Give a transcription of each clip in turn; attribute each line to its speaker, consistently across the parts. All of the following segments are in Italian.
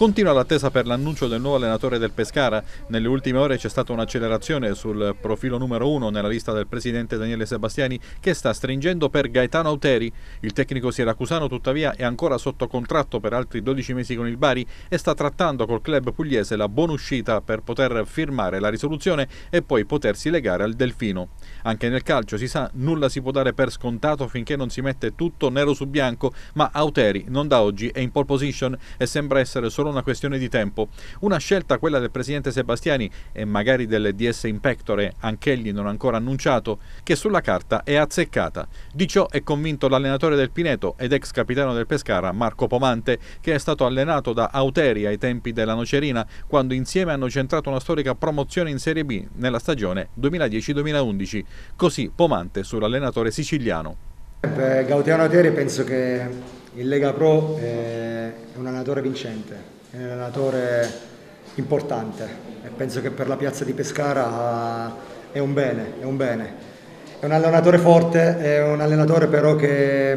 Speaker 1: Continua l'attesa per l'annuncio del nuovo allenatore del Pescara. Nelle ultime ore c'è stata un'accelerazione sul profilo numero 1 nella lista del presidente Daniele Sebastiani, che sta stringendo per Gaetano Auteri. Il tecnico siracusano tuttavia è ancora sotto contratto per altri 12 mesi con il Bari e sta trattando col club pugliese la buona uscita per poter firmare la risoluzione e poi potersi legare al Delfino. Anche nel calcio, si sa, nulla si può dare per scontato finché non si mette tutto nero su bianco, ma Auteri non da oggi è in pole position e sembra essere solo una questione di tempo. Una scelta, quella del presidente Sebastiani e magari del DS Impectore, anch'egli non ancora annunciato, che sulla carta è azzeccata. Di ciò è convinto l'allenatore del Pineto ed ex capitano del Pescara, Marco Pomante, che è stato allenato da Auteri ai tempi della Nocerina, quando insieme hanno centrato una storica promozione in Serie B nella stagione 2010-2011. Così Pomante sull'allenatore siciliano.
Speaker 2: Gaetano Auteri penso che in Lega Pro è un allenatore vincente. È un allenatore importante e penso che per la piazza di Pescara è un bene. È un allenatore forte, è un allenatore però che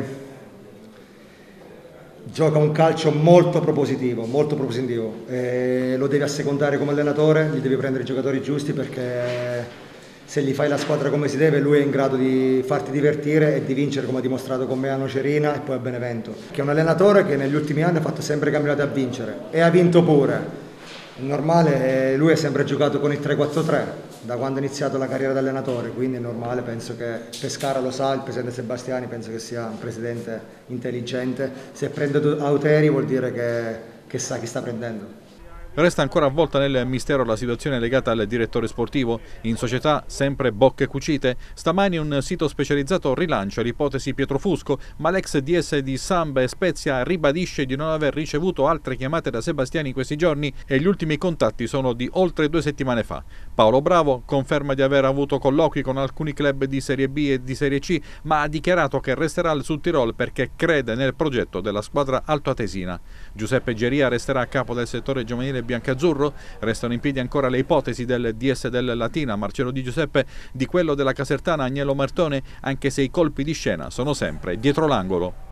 Speaker 2: gioca un calcio molto propositivo. Lo devi assecondare come allenatore, gli devi prendere i giocatori giusti, perché se gli fai la squadra come si deve lui è in grado di farti divertire e di vincere, come ha dimostrato con me a Nocerina e poi a Benevento. Che è un allenatore che negli ultimi anni ha fatto sempre campionati a vincere e ha vinto pure. È normale, lui ha sempre giocato con il 3-4-3 da quando ha iniziato la carriera da allenatore, quindi è normale, penso che Pescara lo sa, il presidente Sebastiani penso che sia un presidente intelligente. Se prende Auteri vuol dire che sa chi sta prendendo.
Speaker 1: Resta ancora avvolta nel mistero la situazione legata al direttore sportivo. In società sempre bocche cucite. Stamani un sito specializzato rilancia l'ipotesi Pietrofusco, ma l'ex DS di Samba e Spezia ribadisce di non aver ricevuto altre chiamate da Sebastiani in questi giorni e gli ultimi contatti sono di oltre 2 settimane fa. Paolo Bravo conferma di aver avuto colloqui con alcuni club di Serie B e di Serie C, ma ha dichiarato che resterà al Sudtirol perché crede nel progetto della squadra altoatesina. Giuseppe Geria resterà a capo del settore giovanile biancazzurro. Restano in piedi ancora le ipotesi del DS del Latina Marcello Di Giuseppe, di quello della Casertana Agnello Martone, anche se i colpi di scena sono sempre dietro l'angolo.